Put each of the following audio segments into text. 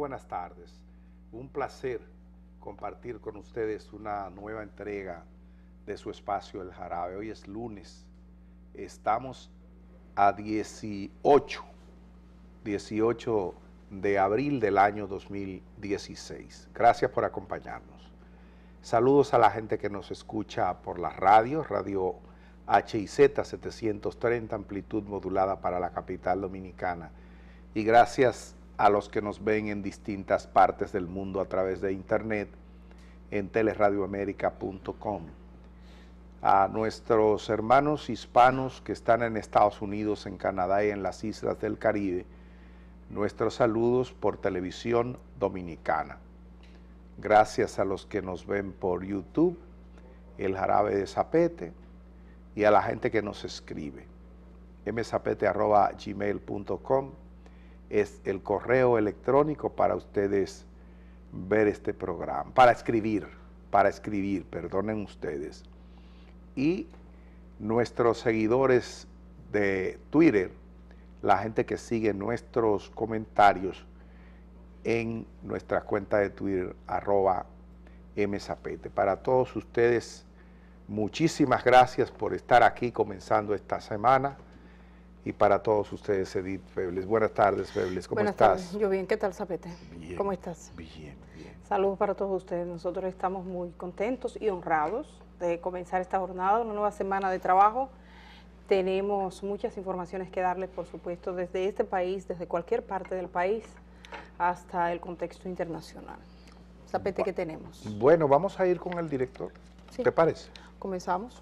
buenas tardes. Un placer compartir con ustedes una nueva entrega de su espacio El Jarabe. Hoy es lunes. Estamos a 18 de abril del año 2016. Gracias por acompañarnos. Saludos a la gente que nos escucha por la radio HIZ 730, amplitud modulada para la capital dominicana. Y gracias a los que nos ven en distintas partes del mundo a través de internet en teleradioamerica.com. A nuestros hermanos hispanos que están en Estados Unidos, en Canadá y en las islas del Caribe, nuestros saludos por televisión dominicana. Gracias a los que nos ven por YouTube, El Jarabe de Zapete, y a la gente que nos escribe. mzapete@gmail.com es el correo electrónico para ustedes ver este programa, para escribir, perdonen ustedes. Y nuestros seguidores de Twitter, la gente que sigue nuestros comentarios en nuestra cuenta de Twitter, @mzapete. Para todos ustedes, muchísimas gracias por estar aquí comenzando esta semana. Y para todos ustedes, Edith Febles. Buenas tardes, Febles. ¿Cómo estás? Buenas tardes. Yo bien. ¿Qué tal, Zapete? Bien. ¿Cómo estás? Bien, bien. Saludos para todos ustedes. Nosotros estamos muy contentos y honrados de comenzar esta jornada, una nueva semana de trabajo. Tenemos muchas informaciones que darles, por supuesto, desde este país, desde cualquier parte del país, hasta el contexto internacional. Zapete, ¿qué tenemos? Bueno, vamos a ir con el director. Sí. ¿Te parece? Comenzamos.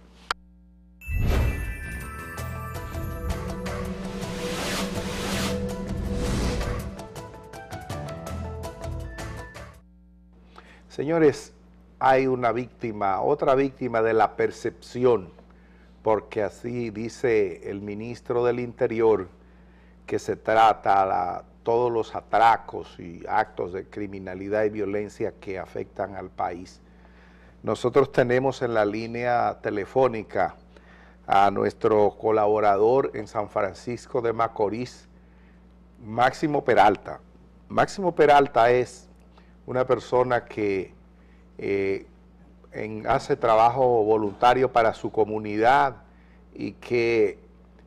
Señores, hay una víctima, otra víctima de la percepción, porque así dice el ministro del Interior, que se trata todos los atracos y actos de criminalidad y violencia que afectan al país. Nosotros tenemos en la línea telefónica a nuestro colaborador en San Francisco de Macorís, Máximo Peralta. Máximo Peralta es una persona que hace trabajo voluntario para su comunidad y que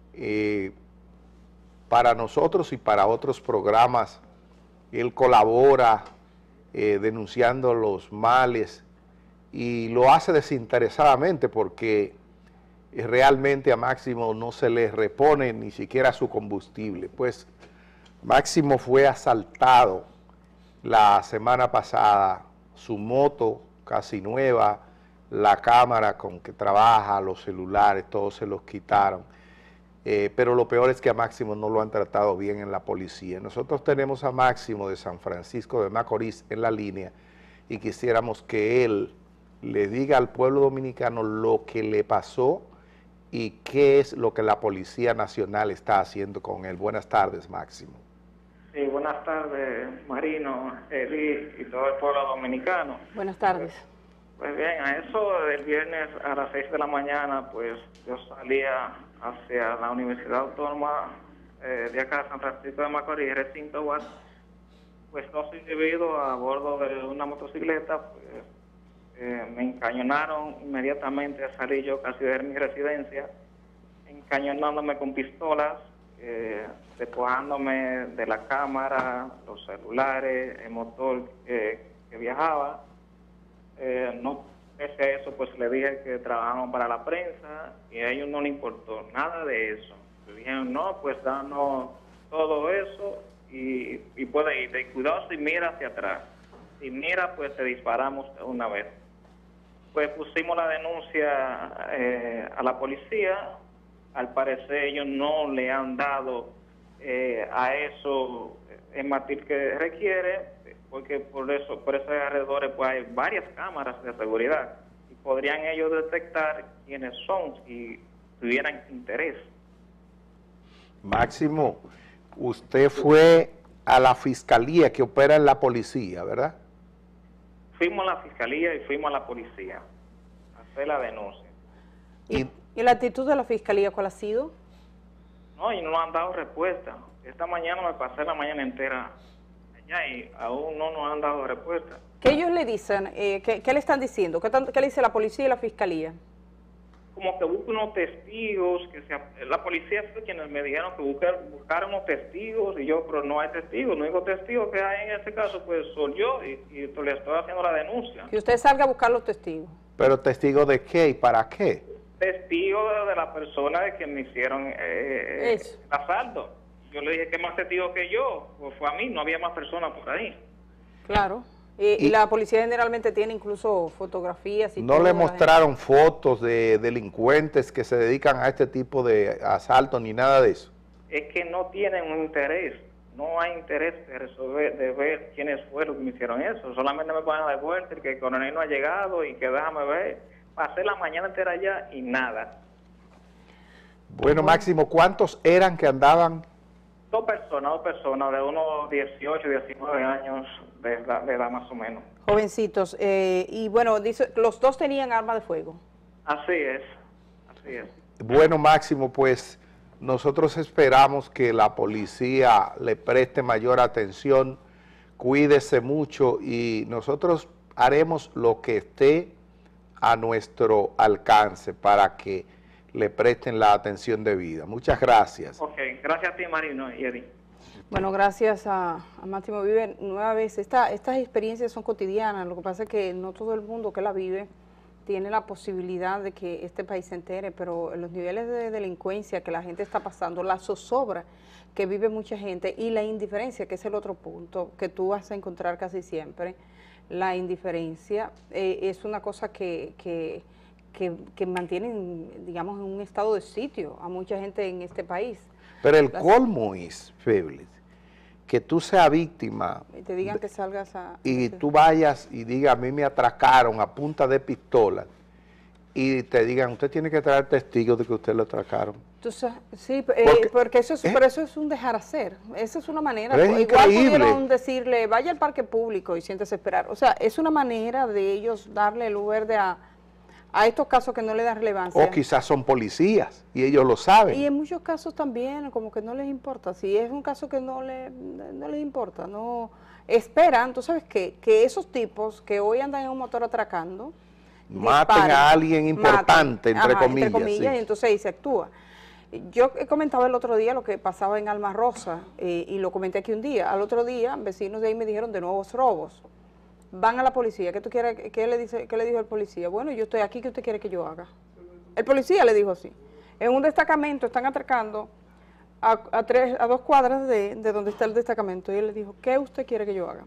para nosotros y para otros programas él colabora denunciando los males y lo hace desinteresadamente porque realmente a Máximo no se le repone ni siquiera su combustible. Pues Máximo fue asaltado la semana pasada, su moto casi nueva, la cámara con que trabaja, los celulares, todos se los quitaron. Pero lo peor es que a Máximo no lo han tratado bien en la policía. Nosotros tenemos a Máximo de San Francisco de Macorís en la línea y quisiéramos que él le diga al pueblo dominicano lo que le pasó y qué es lo que la Policía Nacional está haciendo con él. Buenas tardes, Máximo. Sí, buenas tardes, Marino, Eli y todo el pueblo dominicano. Buenas tardes. Pues bien, a eso del viernes a las 6 de la mañana, pues yo salía hacia la Universidad Autónoma de acá, San Francisco de Macorís, recinto UAS, pues dos individuos a bordo de una motocicleta, pues me encañonaron inmediatamente a salir yo casi de mi residencia, encañonándome con pistolas, despojándome de la cámara, los celulares, el motor que viajaba. No, pese a eso, pues le dije que trabajamos para la prensa y a ellos no les importó nada de eso. Le dijeron, no, pues danos todo eso y puede ir. Cuidado si mira hacia atrás. Si mira, pues te disparamos una vez. Pues pusimos la denuncia a la policía. Al parecer ellos no le han dado a eso el matiz que requiere, porque por esos alrededores pues hay varias cámaras de seguridad y podrían ellos detectar quiénes son si tuvieran interés. Máximo, usted fue a la fiscalía que opera en la policía, ¿verdad? Fuimos a la fiscalía y fuimos a la policía a hacer la denuncia. ¿Y la actitud de la fiscalía cuál ha sido? No, y no han dado respuesta. Esta mañana me pasé la mañana entera ya, y aún no nos han dado respuesta. ¿Qué ellos le dicen? ¿Qué le están diciendo? ¿Qué le dice la policía y la fiscalía? Como que buscan unos testigos, la policía fue quienes me dijeron que buscaron unos testigos, y yo, pero no hay testigos, el único testigo que hay en este caso pues soy yo, y le estoy haciendo la denuncia. Que usted salga a buscar los testigos. ¿Pero testigo de qué y para qué? Testigo de la persona de que me hicieron el asalto. Yo le dije, ¿qué más testigo que yo? Pues fue a mí, no había más personas por ahí. Claro. Y la policía generalmente tiene incluso fotografías y ¿No todo le de la mostraron fotos de delincuentes que se dedican a este tipo de asaltos ni nada de eso? Es que no tienen un interés, no hay interés de resolver, de ver quiénes fueron que me hicieron eso. Solamente me ponen de vuelta y que el coronel no ha llegado y que déjame ver. Pasé la mañana entera allá y nada. Bueno, Máximo, ¿cuántos eran que andaban? Dos personas de unos 18, 19 años de edad más o menos. jovencitos. Y bueno, dice, los dos tenían arma de fuego. Así es, así es. Bueno, Máximo, pues nosotros esperamos que la policía le preste mayor atención, cuídese mucho y nosotros haremos lo que esté a nuestro alcance para que le presten la atención debida. Muchas gracias. Ok, gracias a ti, Marino y Eddie. Bueno, gracias a Máximo Vive. Nueva vez, estas experiencias son cotidianas, lo que pasa es que no todo el mundo que la vive tiene la posibilidad de que este país se entere, pero los niveles de delincuencia que la gente está pasando, la zozobra que vive mucha gente y la indiferencia, que es el otro punto que tú vas a encontrar casi siempre, la indiferencia es una cosa que mantiene, digamos, en un estado de sitio a mucha gente en este país. Pero el colmo es, Feblis, que tú seas víctima Y te digan que salgas y tú vayas y digas, a mí me atracaron a punta de pistola y te digan, usted tiene que traer testigos de que usted lo atracaron. Sí, porque eso es, pero eso es un dejar hacer, esa es una manera, Pero es igual increíble. pudieron decirle, vaya al parque público y siéntese a esperar, o sea, es una manera de ellos darle luz verde a estos casos que no le dan relevancia. O quizás son policías y ellos lo saben. Y en muchos casos también, como que no les importa, si es un caso que no les importa, no esperan, tú sabes que esos tipos que hoy andan en un motor atracando, Maten disparen, a alguien importante, maten, entre comillas. y entonces ahí se actúa. Yo comentaba el otro día lo que pasaba en Alma Rosa, y lo comenté aquí un día. Al otro día, vecinos de ahí me dijeron de nuevos robos. Van a la policía, ¿qué tú quieres? ¿Qué le dijo el policía? Bueno, yo estoy aquí, ¿qué usted quiere que yo haga? El policía le dijo así. En un destacamento están atracando a 2 cuadras de donde está el destacamento, y él le dijo, ¿qué usted quiere que yo haga?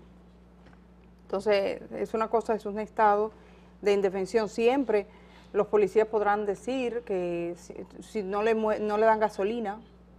Entonces, es una cosa, es un estado de indefensión. Siempre los policías podrán decir que si no le dan gasolina,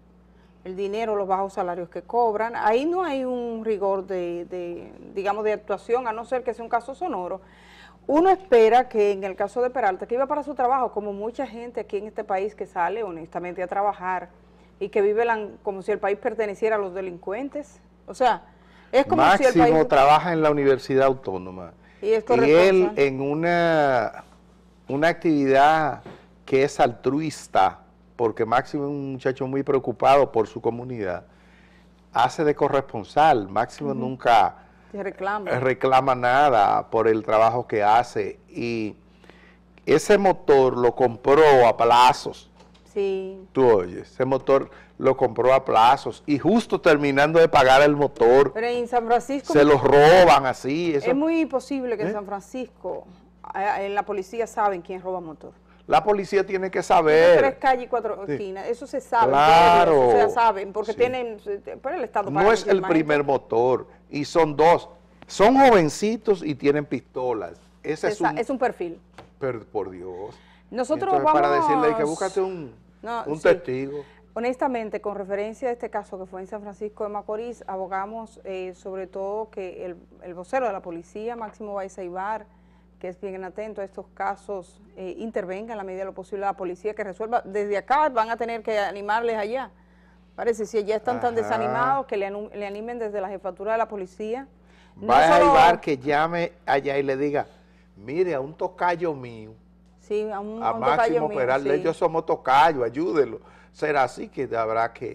el dinero, los bajos salarios que cobran, ahí no hay un rigor digamos, de actuación, a no ser que sea un caso sonoro. Uno espera que en el caso de Peralta, que iba para su trabajo, como mucha gente aquí en este país que sale honestamente a trabajar y que vive como si el país perteneciera a los delincuentes, o sea, es como Máximo si el país trabaja en la Universidad Autónoma y él en una actividad que es altruista, porque Máximo es un muchacho muy preocupado por su comunidad, hace de corresponsal. Máximo nunca reclama nada por el trabajo que hace, y ese motor lo compró a plazos. Sí. Tú oyes, ese motor lo compró a plazos y justo terminando de pagar el motor, pero en San Francisco se los roban así. Eso. Es muy posible que en San Francisco, en la policía saben quién roba motor. La policía tiene que saber. 3 calles y 4 esquinas, eso se sabe. Claro. O sea, saben, porque Sí. tienen, pero el Estado No es el primer motor, y son 2. Son jovencitos y tienen pistolas. Ese es un perfil. Pero por Dios. Nosotros Entonces, vamos... para decirle que búscate un testigo. Honestamente, con referencia a este caso que fue en San Francisco de Macorís, abogamos sobre todo que el vocero de la policía, Máximo Baiza Ibar, que es bien atento a estos casos, intervenga en la medida de lo posible la policía, que resuelva. Desde acá van a tener que animarles allá. Parece, si allá están tan desanimados, que le animen desde la jefatura de la policía. Vaya a Ibar que llame allá y le diga, mire, a un tocayo mío, sí, a Máximo Peralta, sí. ellos somos tocayo, ayúdenlo. Será así que habrá que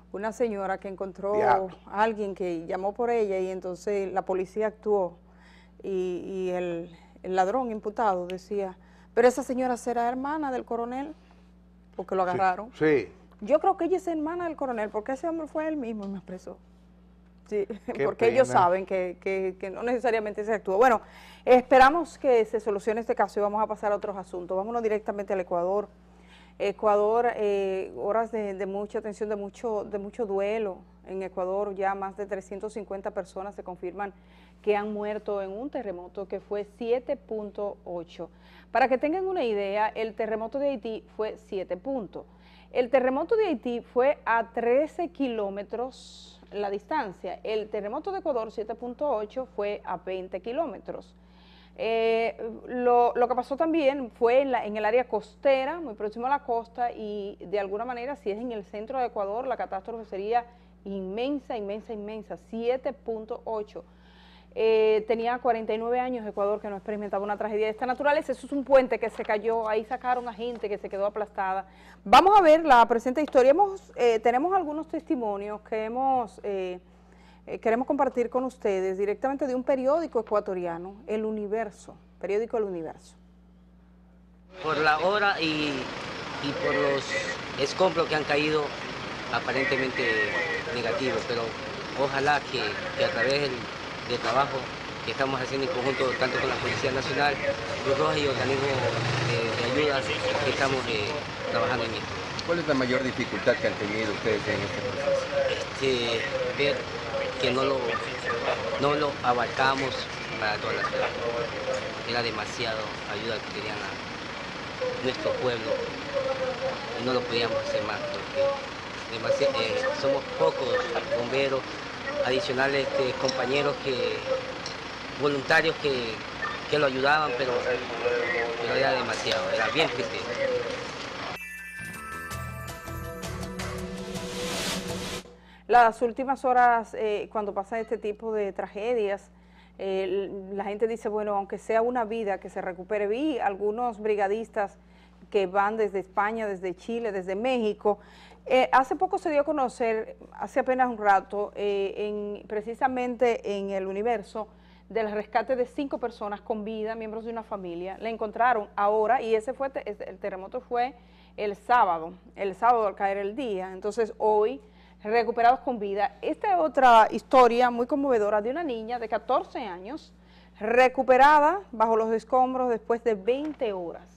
una señora que encontró Diablo. a alguien que llamó por ella y entonces la policía actuó y el ladrón imputado decía, pero esa señora será hermana del coronel, porque lo agarraron. Sí. Yo creo que ella es hermana del coronel, porque ese hombre fue él mismo y me expresó. Sí, Qué porque pena. ellos saben que no necesariamente se actúa. Bueno, esperamos que se solucione este caso y vamos a pasar a otros asuntos. Vámonos directamente al Ecuador. Ecuador, horas de mucha tensión, de mucho duelo. En Ecuador ya más de 350 personas se confirman que han muerto en un terremoto que fue 7.8. Para que tengan una idea, el terremoto de Haití fue 7 puntos. El terremoto de Haití fue a 13 kilómetros la distancia. El terremoto de Ecuador, 7.8, fue a 20 kilómetros. Lo que pasó también fue en el área costera, muy próximo a la costa, y de alguna manera, si es en el centro de Ecuador, la catástrofe sería inmensa, 7.8. Tenía 49 años Ecuador que no experimentaba una tragedia de esta naturaleza. Eso es un puente que se cayó, ahí sacaron a gente que se quedó aplastada. Vamos a ver la presente historia. Tenemos algunos testimonios que queremos compartir con ustedes directamente de un periódico ecuatoriano, El Universo, periódico El Universo. Por la hora y por los escombros que han caído aparentemente negativos, pero ojalá que a través del trabajo que estamos haciendo en conjunto tanto con la Policía Nacional, Cruz Roja y organismos de ayuda que estamos trabajando en esto. ¿Cuál es la mayor dificultad que han tenido ustedes en este proceso? Ver que no lo abarcamos para toda la ciudad. Era demasiado ayuda que tenían a nuestro pueblo y no lo podíamos hacer más porque somos pocos bomberos, adicionales compañeros voluntarios que lo ayudaban, pero era demasiado, era bien triste. Las últimas horas, cuando pasa este tipo de tragedias, la gente dice, bueno, aunque sea una vida que se recupere. Vi algunos brigadistas que van desde España, desde Chile, desde México. Hace poco se dio a conocer, hace apenas un rato, precisamente en El Universo, del rescate de 5 personas con vida, miembros de una familia. La encontraron ahora y el terremoto fue el sábado al caer el día. Entonces hoy, recuperados con vida. Esta es otra historia muy conmovedora de una niña de 14 años, recuperada bajo los escombros después de 20 horas.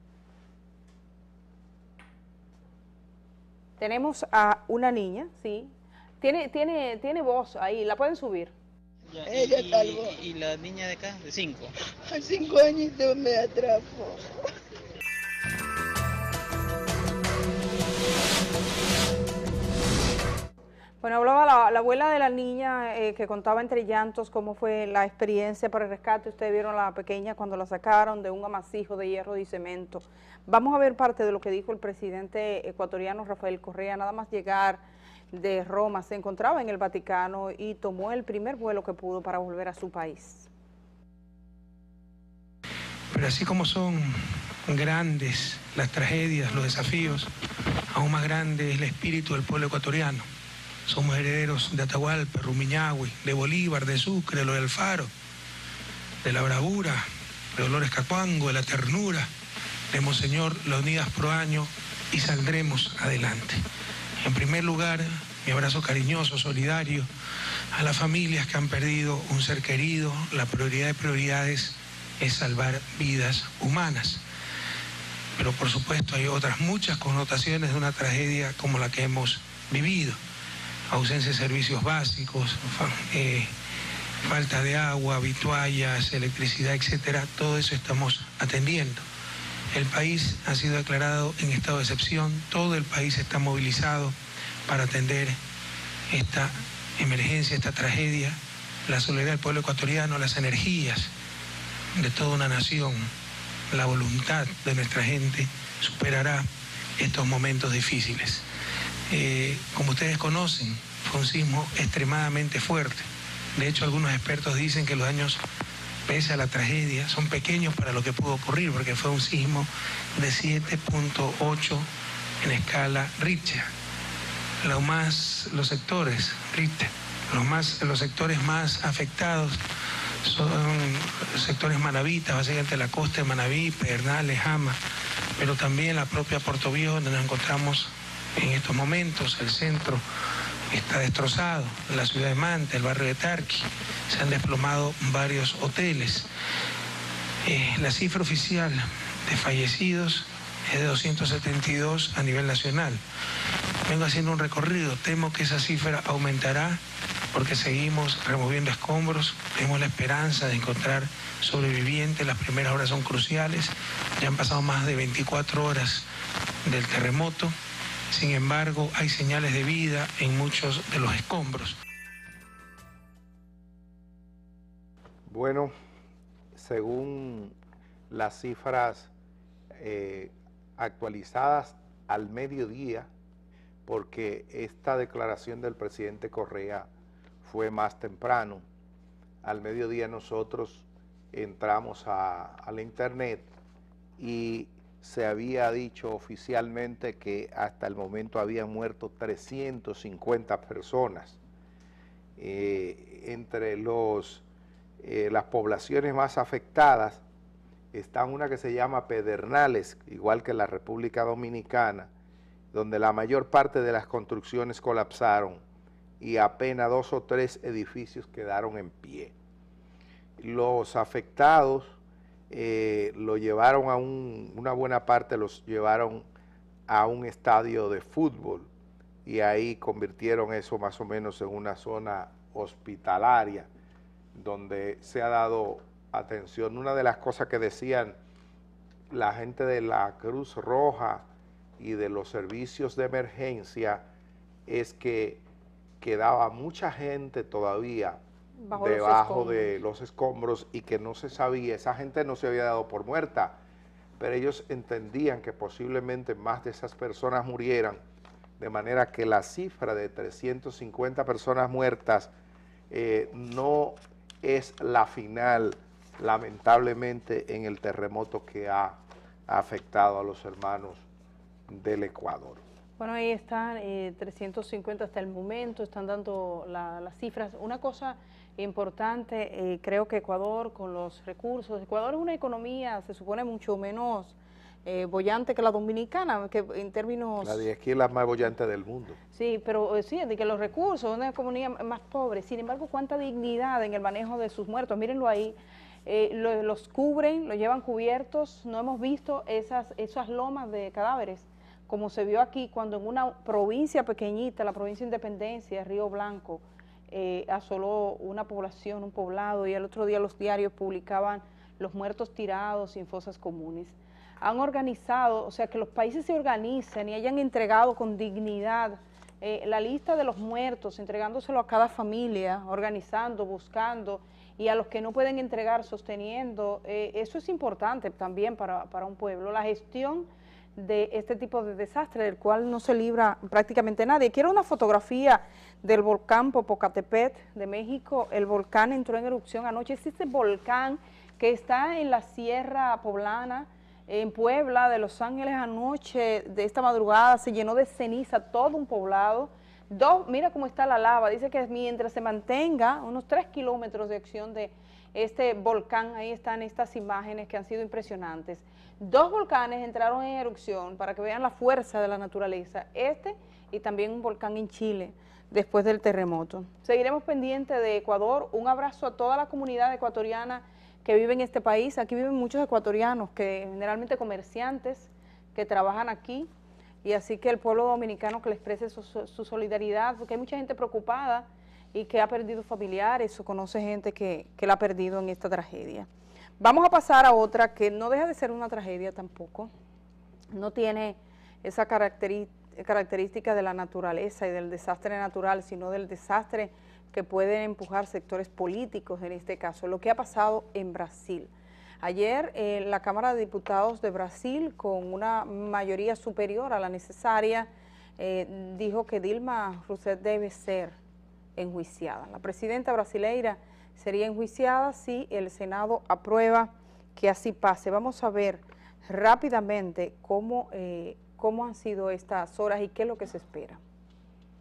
Tenemos a una niña, sí. Tiene voz ahí, la pueden subir. Ya, y la niña de acá, de 5. A 5 añitos me atrapó. Bueno, hablaba la abuela de la niña que contaba entre llantos cómo fue la experiencia para el rescate. Ustedes vieron a la pequeña cuando la sacaron de un amasijo de hierro y cemento. Vamos a ver parte de lo que dijo el presidente ecuatoriano Rafael Correa. Nada más llegar de Roma, se encontraba en el Vaticano y tomó el primer vuelo que pudo para volver a su país. Pero así como son grandes las tragedias, los desafíos, aún más grande es el espíritu del pueblo ecuatoriano. Somos herederos de Atahualpa, Rumiñahui, de Bolívar, de Sucre, de lo del Faro, de la bravura, de Dolores Cacuango, de la ternura, de Monseñor Leonidas Proaño, y saldremos adelante. En primer lugar, mi abrazo cariñoso, solidario, a las familias que han perdido un ser querido. La prioridad de prioridades es salvar vidas humanas. Pero por supuesto hay otras muchas connotaciones de una tragedia como la que hemos vivido. Ausencia de servicios básicos, falta de agua, vituallas, electricidad, etcétera. Todo eso estamos atendiendo. El país ha sido declarado en estado de excepción. Todo el país está movilizado para atender esta emergencia, esta tragedia. La solidaridad del pueblo ecuatoriano, las energías de toda una nación, la voluntad de nuestra gente superará estos momentos difíciles. Como ustedes conocen, fue un sismo extremadamente fuerte. De hecho, algunos expertos dicen que los daños, pese a la tragedia, son pequeños para lo que pudo ocurrir, porque fue un sismo de 7.8 en escala Richter. los sectores, ¿viste? Los sectores más afectados son sectores manavitas, básicamente la costa de Manaví, Pedernales, Jama, pero también la propia Puerto Viejo, donde nos encontramos en estos momentos. El centro está destrozado, la ciudad de Manta, el barrio de Tarqui, se han desplomado varios hoteles. La cifra oficial de fallecidos es de 272 a nivel nacional. Vengo haciendo un recorrido, temo que esa cifra aumentará porque seguimos removiendo escombros, tenemos la esperanza de encontrar sobrevivientes, las primeras horas son cruciales, ya han pasado más de 24 horas del terremoto, sin embargo hay señales de vida en muchos de los escombros. Bueno, según las cifras actualizadas al mediodía, porque esta declaración del presidente Correa fue más temprano. Al mediodía nosotros entramos a la internet y se había dicho oficialmente que hasta el momento habían muerto 350 personas. Entre las poblaciones más afectadas está una que se llama Pedernales, igual que la República Dominicana, donde la mayor parte de las construcciones colapsaron y apenas 2 o 3 edificios quedaron en pie. Los afectados lo llevaron una buena parte los llevaron a un estadio de fútbol y ahí convirtieron eso más o menos en una zona hospitalaria donde se ha dado atención. Una de las cosas que decían la gente de la Cruz Roja y de los servicios de emergencia es que quedaba mucha gente todavía debajo de los escombros y que no se sabía, esa gente no se había dado por muerta, pero ellos entendían que posiblemente más de esas personas murieran, de manera que la cifra de 350 personas muertas no es la final, lamentablemente, en el terremoto que ha afectado a los hermanos del Ecuador. Bueno, ahí están 350 hasta el momento, están dando las cifras. Una cosa importante, creo que Ecuador con los recursos, Ecuador es una economía, se supone, mucho menos bollante que la dominicana, que en términos... La de aquí es la más bollante del mundo. Sí, pero sí, de que los recursos, una economía más pobre, sin embargo, cuánta dignidad en el manejo de sus muertos, mírenlo ahí, los cubren, los llevan cubiertos, no hemos visto esas lomas de cadáveres, como se vio aquí cuando en una provincia pequeñita, la provincia de Independencia, Río Blanco, asoló una población, un poblado, y el otro día los diarios publicaban los muertos tirados en fosas comunes. Han organizado, o sea, que los países se organicen y hayan entregado con dignidad la lista de los muertos, entregándoselo a cada familia, organizando, buscando, y a los que no pueden entregar, sosteniendo. Eso es importante también para un pueblo, la gestión de este tipo de desastre, del cual no se libra prácticamente nadie. Quiero una fotografía del volcán Popocatépetl de México. El volcán entró en erupción anoche. Es este volcán que está en la Sierra Poblana, en Puebla, de Los Ángeles. Anoche, de esta madrugada, se llenó de ceniza todo un poblado. Mira cómo está la lava. Dice que mientras se mantenga unos 3 kilómetros de acción de este volcán, ahí están estas imágenes que han sido impresionantes. 2 volcanes entraron en erupción para que vean la fuerza de la naturaleza, y también un volcán en Chile después del terremoto. Seguiremos pendientes de Ecuador. Un abrazo a toda la comunidad ecuatoriana que vive en este país. Aquí viven muchos ecuatorianos, que generalmente comerciantes, que trabajan aquí, y así que el pueblo dominicano que le exprese su solidaridad, porque hay mucha gente preocupada y que ha perdido familiares o conoce gente que la ha perdido en esta tragedia. Vamos a pasar a otra que no deja de ser una tragedia tampoco, no tiene esa característica de la naturaleza y del desastre natural, sino del desastre que pueden empujar sectores políticos, en este caso, lo que ha pasado en Brasil. Ayer la Cámara de Diputados de Brasil, con una mayoría superior a la necesaria, dijo que Dilma Rousseff debe ser enjuiciada. La presidenta brasileira sería enjuiciada si el Senado aprueba que así pase. Vamos a ver rápidamente cómo han sido estas horas y qué es lo que se espera.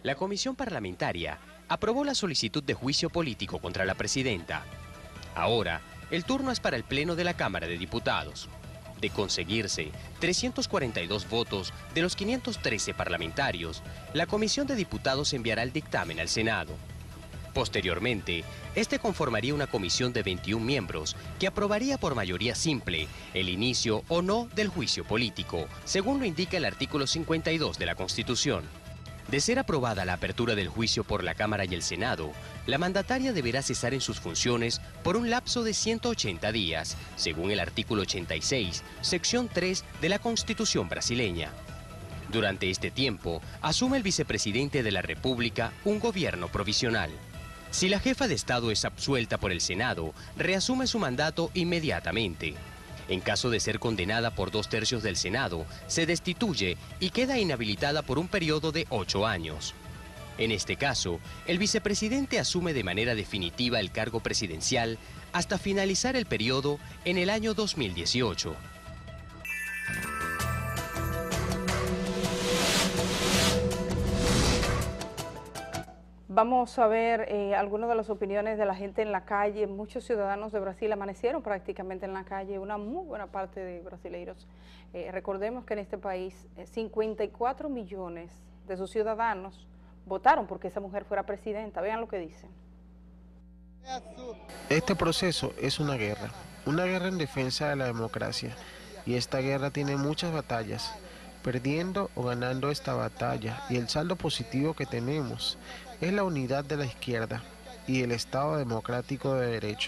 la comisión parlamentaria aprobó la solicitud de juicio político contra la presidenta. Ahora, el turno es para el Pleno de la Cámara de Diputados. De conseguirse 342 votos de los 513 parlamentarios, la Comisión de Diputados enviará el dictamen al Senado. Posteriormente, este conformaría una comisión de 21 miembros que aprobaría por mayoría simple el inicio o no del juicio político, según lo indica el artículo 52 de la Constitución. De ser aprobada la apertura del juicio por la Cámara y el Senado, la mandataria deberá cesar en sus funciones por un lapso de 180 días, según el artículo 86, sección 3 de la Constitución brasileña. Durante este tiempo, asume el vicepresidente de la República un gobierno provisional. Si la jefa de Estado es absuelta por el Senado, reasume su mandato inmediatamente. En caso de ser condenada por 2/3 del Senado, se destituye y queda inhabilitada por un periodo de 8 años. En este caso, el vicepresidente asume de manera definitiva el cargo presidencial hasta finalizar el periodo en el año 2018. Vamos a ver algunas de las opiniones de la gente en la calle. Muchos ciudadanos de Brasil amanecieron prácticamente en la calle, una muy buena parte de brasileños. Recordemos que en este país 54 millones de sus ciudadanos votaron porque esa mujer fuera presidenta. Vean lo que dicen. Este proceso es una guerra en defensa de la democracia, y esta guerra tiene muchas batallas. Perdiendo o ganando esta batalla, y el saldo positivo que tenemos es la unidad de la izquierda y el Estado democrático de derecho.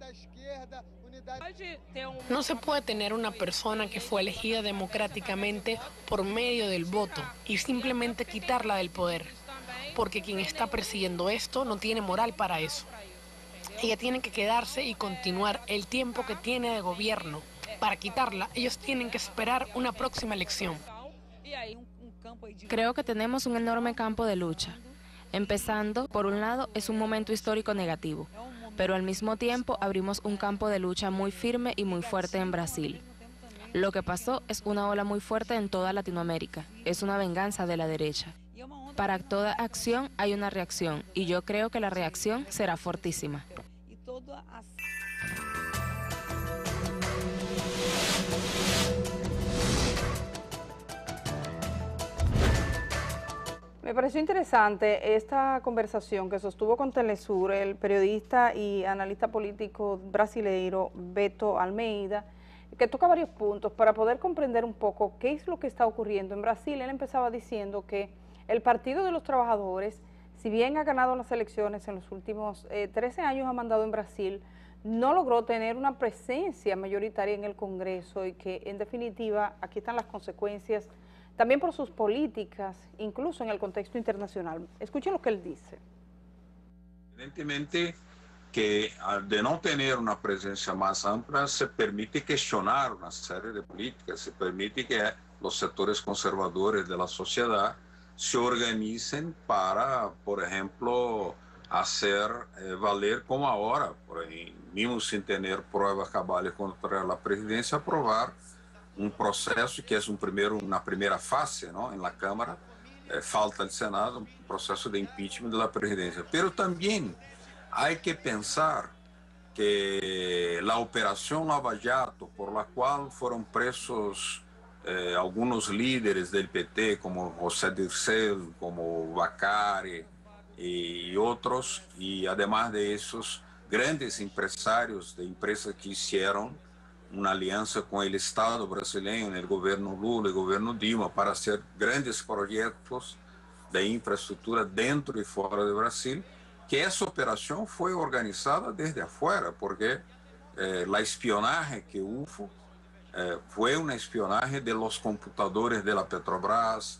No se puede tener una persona que fue elegida democráticamente por medio del voto y simplemente quitarla del poder, porque quien está presidiendo esto no tiene moral para eso. Ella tiene que quedarse y continuar el tiempo que tiene de gobierno. Para quitarla, ellos tienen que esperar una próxima elección. Creo que tenemos un enorme campo de lucha. Empezando, por un lado, es un momento histórico negativo, pero al mismo tiempo abrimos un campo de lucha muy firme y muy fuerte en Brasil. Lo que pasó es una ola muy fuerte en toda Latinoamérica, es una venganza de la derecha. Para toda acción hay una reacción, y yo creo que la reacción será fortísima. Me pareció interesante esta conversación que sostuvo con Telesur el periodista y analista político brasileiro Beto Almeida, que toca varios puntos para poder comprender un poco qué es lo que está ocurriendo en Brasil. Él empezaba diciendo que el Partido de los Trabajadores, si bien ha ganado las elecciones en los últimos 13 años, ha mandado en Brasil, no logró tener una presencia mayoritaria en el Congreso y que en definitiva aquí están las consecuencias también por sus políticas, incluso en el contexto internacional. Escuchen lo que él dice. Evidentemente que de no tener una presencia más amplia se permite cuestionar una serie de políticas, se permite que los sectores conservadores de la sociedad se organicen para, por ejemplo, hacer valer como ahora, por ahí, mismo sin tener pruebas cabales contra la presidencia, aprobar un proceso que es una primera fase, ¿no? En la Cámara, falta el Senado, un proceso de impeachment de la presidencia. Pero también hay que pensar que la operación Lava Jato, por la cual fueron presos algunos líderes del PT, como José Dirceu, como Bacari y otros, y además de esos grandes empresarios de empresas que hicieron una alianza con el Estado brasileño, en el gobierno Lula, el gobierno Dilma, para hacer grandes proyectos de infraestructura dentro y fuera de Brasil, que esa operación fue organizada desde afuera, porque la espionaje que hubo fue un espionaje de los computadores de la Petrobras,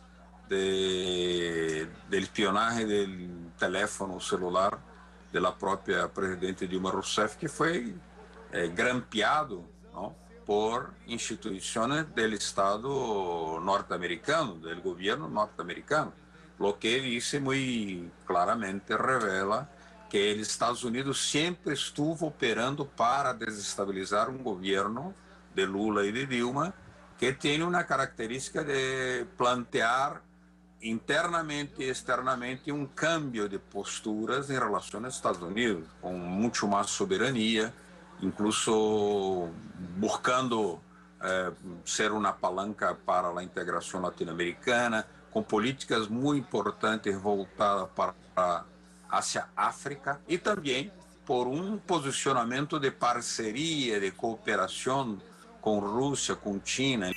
del espionaje del teléfono celular de la propia presidente Dilma Rousseff, que fue grampeado, ¿no?, por instituciones del Estado norteamericano, del gobierno norteamericano, lo que dice muy claramente, revela que el Estados Unidos siempre estuvo operando para desestabilizar un gobierno de Lula y de Dilma, que tiene una característica de plantear internamente y externamente un cambio de posturas en relación a Estados Unidos, con mucho más soberanía, incluso buscando ser una palanca para la integración latinoamericana, con políticas muy importantes voltadas hacia África y también por un posicionamiento de parcería, de cooperación con Rusia, con China.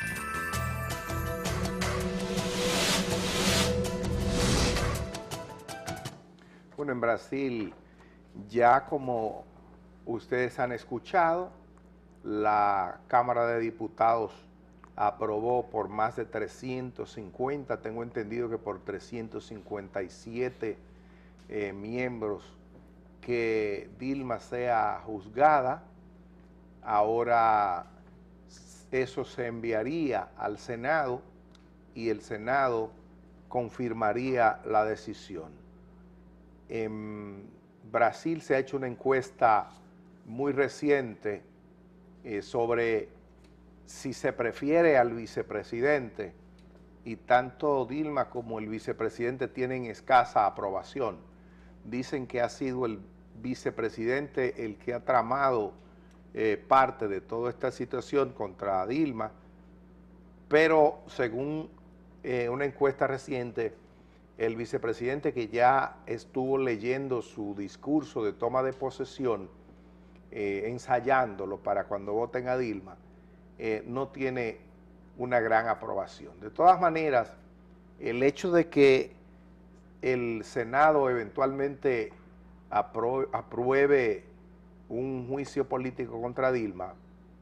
Bueno, en Brasil, ya como ustedes han escuchado, la Cámara de Diputados aprobó por más de 350, tengo entendido que por 357 miembros, que Dilma sea juzgada. Ahora eso se enviaría al Senado y el Senado confirmaría la decisión. En Brasil se ha hecho una encuesta muy reciente sobre si se prefiere al vicepresidente, y tanto Dilma como el vicepresidente tienen escasa aprobación. Dicen que ha sido el vicepresidente el que ha tramado parte de toda esta situación contra Dilma, pero según una encuesta reciente, el vicepresidente, que ya estuvo leyendo su discurso de toma de posesión, ensayándolo para cuando voten a Dilma, no tiene una gran aprobación. De todas maneras, el hecho de que el Senado eventualmente apruebe un juicio político contra Dilma,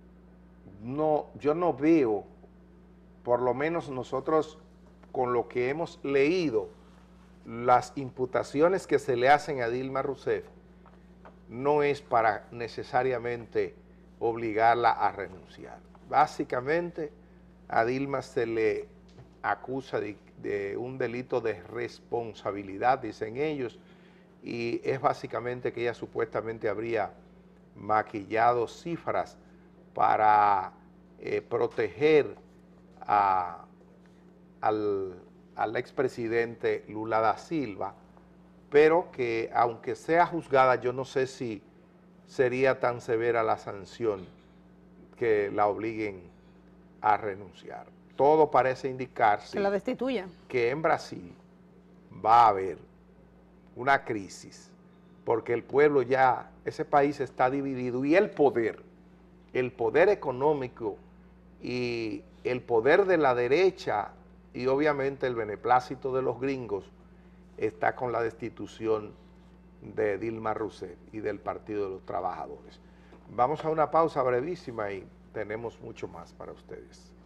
yo no veo, por lo menos nosotros con lo que hemos leído, las imputaciones que se le hacen a Dilma Rousseff, no es para necesariamente obligarla a renunciar. Básicamente, a Dilma se le acusa de un delito de responsabilidad, dicen ellos, y es básicamente que ella supuestamente habría maquillado cifras para proteger al expresidente Lula da Silva, pero que aunque sea juzgada, yo no sé si sería tan severa la sanción que la obliguen a renunciar. Todo parece indicar que la destituyan, que en Brasil va a haber una crisis, porque el pueblo ya, ese país está dividido, y el poder económico y el poder de la derecha y obviamente el beneplácito de los gringos está con la destitución de Dilma Rousseff y del Partido de los Trabajadores. Vamos a una pausa brevísima y tenemos mucho más para ustedes.